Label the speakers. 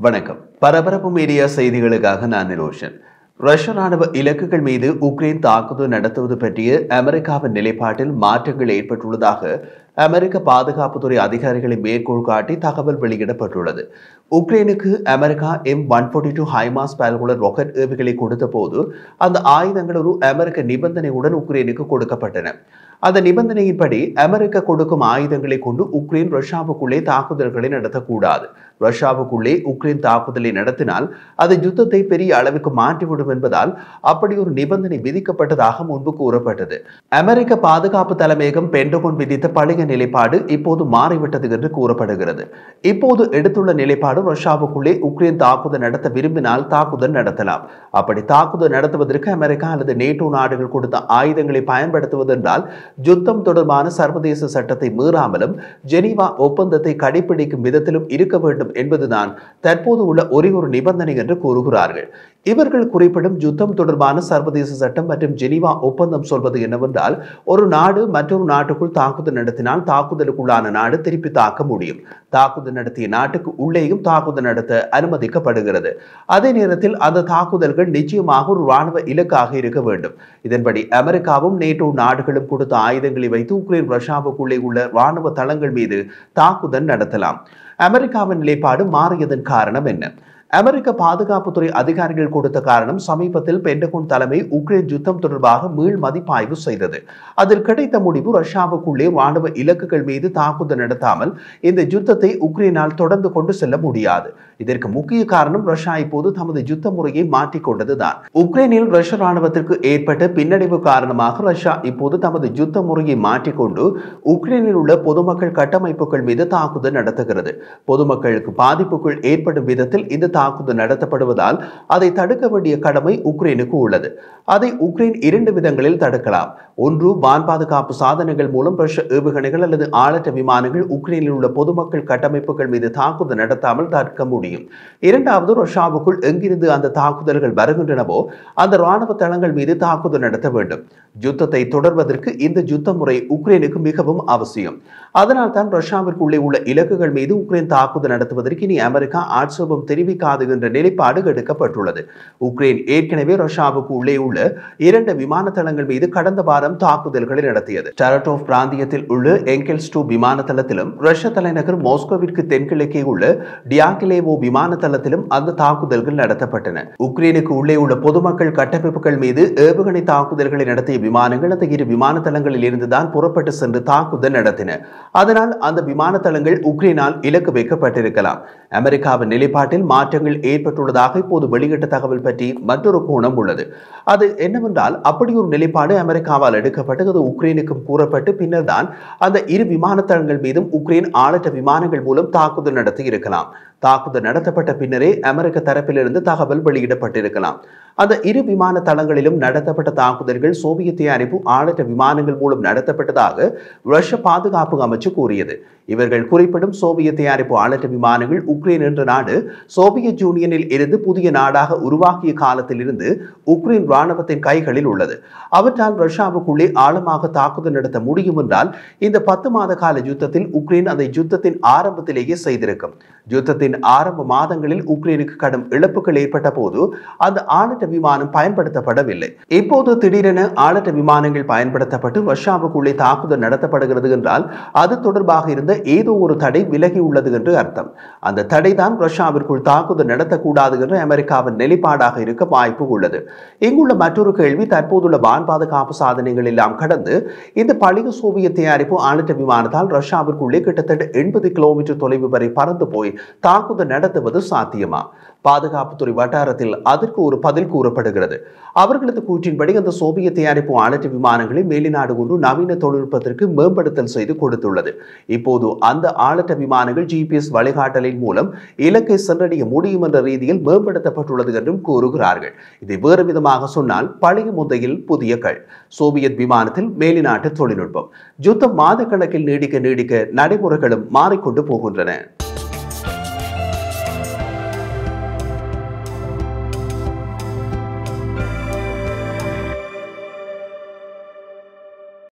Speaker 1: வணக்கம். பரபரப்பு மீடியா செய்திகளுக்காக நான் நிரோஷன். ரஷ்ய ராணுவ இலக்குகள் மீது உக்ரைன் தாக்குதல் நடத்துவது பற்றிய அமெரிக்காவின் நிலைப்பாட்டில் மாற்றங்கள் ஏற்பட்டுள்ளதாக அமெரிக்க பாதுகாப்புத்துறை அதிகாரிகளை மேற்கோள் காட்டி தகவல் வெளியிடப்பட்டுள்ளது. உக்ரைனுக்கு அமெரிக்கா M-142 ஹைமாஸ் பால்குலர் ராக்கெட் ஏவுகளை கொடுத்த போது அந்த ஆயுதங்கள் ஒரு அமெரிக்க நிபந்தனையுடன் உக்ரைனுக்கு கொடுக்கப்பட்டன. அந்த நிபந்தனையின்படி அமெரிக்கா கொடுக்கும் ஆயுதங்களை கொண்டு உக்ரைன் ரஷ்யாவுக்குள்ளே தாக்குதல்களை நடத்தக்கூடாது. ரஷ்யாவுக்குள்ளே உக்ரைன் தாக்குதலை நடத்தினால் அது யுத்தத்தை பெரிய அளவுக்கு மாற்றிவிடும் என்பதால் அப்படி ஒரு நிபந்தனை விதிக்கப்பட்டதாக முன்பு கூறப்பட்டது. அமெரிக்க பாதுகாப்பு தலைமையகம் பென்டகன் விதித்த பழைய நிலைப்பாடு இப்போது மாறிவிட்டது என்று கூறப்படுகிறது. இப்போது எடுத்துள்ள நிலைப்பாடு ரஷ்யாவுக்குள்ளே உக்ரைன் தாக்குதல் நடத்த விரும்பினால் தாக்குதல் நடத்தலாம். அப்படி தாக்குதல் நடத்துவதற்கு அமெரிக்கா அல்லது நேட்டோ நாடுகள் கொடுத்த ஆயுதங்களை பயன்படுத்துவதென்றால் யுத்தம் தொடர்பான சர்வதேச சட்டத்தை மீறாமலும் ஜெனீவா ஒப்பந்தத்தை கடைபிடிக்கும் விதத்திலும் இருக்க வேண்டும் என்பதுதான் தற்போது உள்ள ஒரே ஒரு நிபந்தனை என்று கூறுகிறார்கள். இவர்கள் குறிப்பிடும் யுத்தம் தொடர்பான சர்வதேச சட்டம் மற்றும் ஜெனீவா ஒப்பந்தம் சொல்வது என்னவென்றால், ஒரு நாடு மற்றொரு நாட்டுக்குள் தாக்குதல் நடத்தினால் தாக்குதலுக்குள்ளான நாடு திருப்பி தாக்க முடியும். தாக்குதல் நடத்திய நாட்டுக்கு உள்ளேயும் தாக்குதல் நடத்த அனுமதிக்கப்படுகிறது. அதே நேரத்தில் அந்த தாக்குதல்கள் நிச்சயமாக ஒரு ராணுவ இலக்காக இருக்க வேண்டும். இதன்படி அமெரிக்காவும் நேட்டோ நாடுகளும் கொடுத்த ஆயுதங்களை வைத்து உக்ரைன் ரஷ்யாவுக்குள்ளே உள்ள ராணுவ தளங்கள் மீது தாக்குதல் நடத்தலாம். அமெரிக்காவின் நிலைப்பாடு மாறியதன் காரணம் என்ன? அமெரிக்க பாதுகாப்புத்துறை அதிகாரிகள் கொடுத்த காரணம், சமீபத்தில் பென்டகன் தலைமை உக்ரைன் யுத்தம் தொடர்பாக மீள் மதிப்பாய்வு செய்தது. அதில் கிடைத்த முடிவு, ரஷ்யாவுக்குள்ளே ராணுவ இலக்குகள் மீது தாக்குதல் நடத்தாமல் இந்த யுத்தத்தை உக்ரைனால் தொடர்ந்து கொண்டு செல்ல முடியாது. இதற்கு முக்கிய காரணம், ரஷ்யா இப்போது தமது யுத்த முறையை மாற்றிக்கொண்டதுதான். உக்ரைனில் ரஷ்ய ராணுவத்திற்கு ஏற்பட்ட பின்னடைவு காரணமாக ரஷ்யா இப்போது தமது யுத்த முறையை மாற்றிக்கொண்டு உக்ரைனில் உள்ள பொதுமக்கள் கட்டமைப்புகள் மீது தாக்குதல் நடத்துகிறது. பொதுமக்களுக்கு பாதிப்புகள் ஏற்படும் விதத்தில் இந்த தாக்குதல் நடத்தப்படுவதால் அதை தடுக்க வேண்டிய கடமை உக்ரைனுக்கு உள்ளது. அதை உக்ரைன் இரண்டு விதங்களில் தடுக்கலாம். ஒன்று, வான் பாதுகாப்பு சாதனங்கள் மூலம் ரஷ்ய ஏவுகணைகள் அல்லது ஆளற்ற விமானங்கள் உக்ரைனில் உள்ள பொதுமக்கள் கட்டமைப்புகள் மீது தாக்குதல் நடத்தாமல் தடுக்க முடியும். இரண்டாவது, ரஷ்யாவுக்குள் எங்கிருந்து அந்த தாக்குதல்கள் வருகின்றனவோ அந்த ராணுவ தளங்கள் மீது தாக்குதல் நடத்த வேண்டும். யுத்தத்தை தொடர்வதற்கு இந்த யுத்த முறை உக்ரைனுக்கு மிகவும் அவசியம். அதனால் தான் ரஷ்யாவிற்குள்ளே உள்ள இலக்குகள் மீது உக்ரைன் தாக்குதல் நடத்துவதற்கு இனி அமெரிக்கா ஆட்சேபம் தெரிவிக்காது என்ற நிலைப்பாடு எடுக்கப்பட்டுள்ளது. உக்ரைன் ஏற்கனவே ரஷ்யாவுக்கு உள்ளே உள்ள 2 விமான தளங்கள் மீது கடந்த வாரம் தாக்குதல்களை நடத்தியது. டரட்டோவ் பிராந்தியத்தில் உள்ள எங்கெல்ஸ்-2 விமான தளத்திலும் ரஷ்ய தலைநகர் மாஸ்கோவிற்கு தென்கிழக்கே உள்ள டியாகிலேவோ விமான தளத்திலும் அந்த தாக்குதல்கள் நடத்தப்பட்டன. உக்ரைனுக்கு உள்ளே உள்ள பொதுமக்கள் கட்டமைப்புகள் மீது ஏவுகணை தாக்குதல்களை நடத்திய விமானங்கள் அந்த 2 விமான தளங்களில் இருந்துதான் புறப்பட்டு சென்று தாக்குதல் நடத்தின. அதனால் அந்த விமான தளங்கள் உக்ரைனால் இலக்கு வைக்கப்பட்டிருக்கலாம். அமெரிக்காவின் நிலைப்பாட்டில் மாற்றங்கள் ஏற்பட்டுள்ளதாக இப்போது வெளியிட்ட தகவல் பற்றி மற்றொரு கோணம் உள்ளது. அது என்னவென்றால், அப்படி ஒரு நிலைப்பாடு அமெரிக்காவால் எடுக்கப்பட்டு அது உக்ரைனுக்கும் கூறப்பட்டு பின்னர் தான் அந்த 2 விமான தளங்கள் மீதும் உக்ரைன் ஆளற்ற விமானங்கள் மூலம் தாக்குதல் நடத்தி இருக்கலாம். தாக்குதல் நடத்தப்பட்ட பின்னரே அமெரிக்க தரப்பிலிருந்து தகவல் வெளியிடப்பட்டிருக்கலாம். அந்த 2 விமான தளங்களிலும் நடத்தப்பட்ட தாக்குதல்கள் சோவியத் தயாரிப்பு ஆளற்ற விமானங்கள் மூலம் நடத்தப்பட்டதாக ரஷ்ய பாதுகாப்பு அமைச்சு கூறியது. இவர்கள் குறிப்பிடும் சோவியத் தயாரிப்பு ஆளற்ற விமானங்கள் உக்ரைன் என்ற நாடு சோவியத் யூனியனில் இருந்து புதிய நாடாக உருவாக்கிய காலத்தில் இருந்து உக்ரைன் ராணுவத்தின் கைகளில் உள்ளது. அவற்றால் ரஷ்யாவுக்குள்ளே ஆழமாக தாக்குதல் நடத்த முடியும் என்றால் இந்த 10 மாத கால யுத்தத்தில் உக்ரைன் அதை யுத்தத்தின் ஆரம்பத்திலேயே செய்திருக்கும். யுத்தத்தின் ஆரம்ப மாதங்களில் உக்ரைனுக்கு கடும் இழப்புகள் ஏற்பட்ட போது அந்த ஆளற்ற விமானம் பயன்படுத்தப்படவில்லை. இப்போது திடீரென ஆளற்ற விமானங்கள் பயன்படுத்தப்பட்டு ரஷ்யாவுக்குள்ளே தாக்குதல் நடத்தப்படுகிறது என்றால் அது தொடர்பாக இருந்த ஏதோ ஒரு தடை விலகி உள்ளது என்று அர்த்தம். அந்த தடை தான் ரஷ்யாவிற்குள் தாக்குதல் நடத்தக்கூடாது என்று அமெரிக்காவின் நிலைப்பாடாக இருக்க வாய்ப்பு உள்ளது. இங்குள்ள மற்றொரு கேள்வி, தற்போதுள்ள வான் பாதுகாப்பு சாதனைகள் எல்லாம் கடந்து இந்த பழைய சோவியத் தயாரிப்பு ஆளற்ற விமானத்தால் ரஷ்யாவிற்குள்ளே கிட்டத்தட்ட 80 கிலோமீட்டர் தொலைவு வரை பறந்து போய் தாக்குதல் நடத்துவது சாத்தியமா? பாதுகாப்புத்துறை வட்டாரத்தில் அதற்கு ஒரு பதில் கூறப்படுகிறது. அவர்களது கூற்றின்படி அந்த சோவியத் தயாரிப்பு ஆளற்ற விமானங்களை மேலிநாடு ஒன்று நவீன தொழில்நுட்பத்திற்கு மேம்படுத்தல் செய்து கொடுத்துள்ளது. இப்போது அந்த ஆளற்ற விமானங்கள் GPS வழிகாட்டலின் மூலம் இலக்கை சென்றடைய முடியும் என்ற ரீதியில் மேம்படுத்தப்பட்டுள்ளது என்றும் கூறுகிறார்கள். இதை வேறு விதமாக சொன்னால், பழைய முந்தையில் புதிய கல். சோவியத் விமானத்தில் மேலிநாட்டு தொழில்நுட்பம். யுத்தம் மாதக்கணக்கில் நீடிக்க நடைமுறைகளும் மாறிக்கொண்டு போகின்றன.